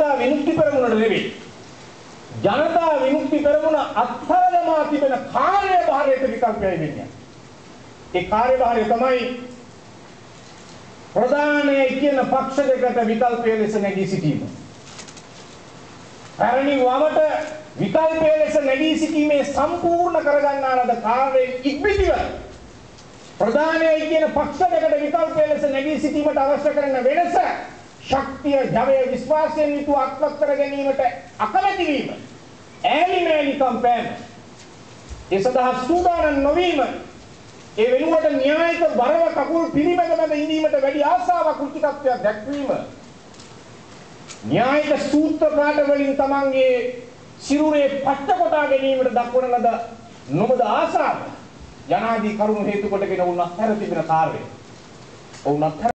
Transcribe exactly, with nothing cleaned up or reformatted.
ජනතා විමුක්ති පෙරමුණට නෙවෙයි. ජනතා විමුක්ති පෙරමුණ අත්හදමා තිබෙන කාර්යභාරයට විකල්පයයි වෙන්නේ. ඒ කාර්යභාරය තමයි ප්‍රධානයි කියන පක්ෂ දෙකට විකල්පය ලෙස නැගී සිටීම. පැරණි වමට විකල්පය ලෙස නැගී සිටීමේ සම්පූර්ණ කරගන්නා ලද කාර්යයේ ඉක්බිතිව ප්‍රධානයි කියන පක්ෂ දෙකට විකල්පය ලෙස නැගී සිටීමට අවශ්‍ය කරන වෙනස ශක්තිය, ජවය, විශ්වාසයෙන් යුතුව අත්පත් කර ගැනීමට අකමැති වීම, ඈලිමෑලිකම් පෑම, ඒ සඳහා සූදානම් නොවීම, ඒ වෙනුවට න්‍යායික බරව කකුල් පිළිමැද මැද ඉඳීමට වැඩි ආසාවක් රුචිකත්වයක් දැක්වීම, න්‍යායික සූත්‍ර පාඨ වලින් තමන්ගේ සිරුරේ පට්ට කොටා ගැනීමට දක්වන ලද නොබද ආසාව යනාදී කරුණු හේතු කොටගෙන උන් අත්හැර තිබෙන කාර්යය. ඔවුන් අත්හැර